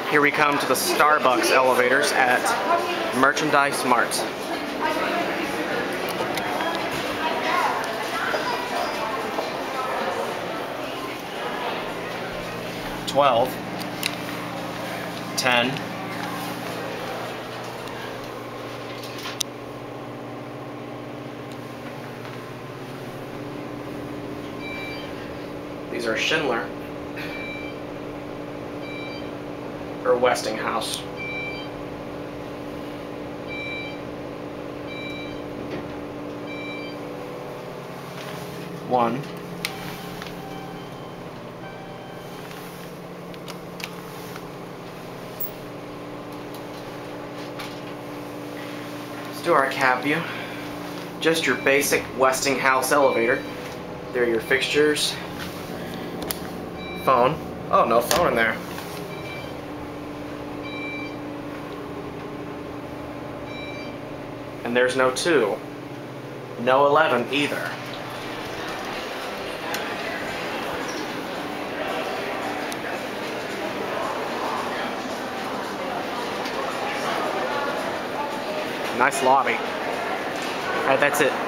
Here we come to the Starbucks elevators at Merchandise Mart. $12, $10, these are Schindler or Westinghouse. One, let's do our cab view. Just your basic Westinghouse elevator. There are your fixtures. Phone. Oh, no phone in there. And there's no 2. No 11 either. Nice lobby. Alright, that's it.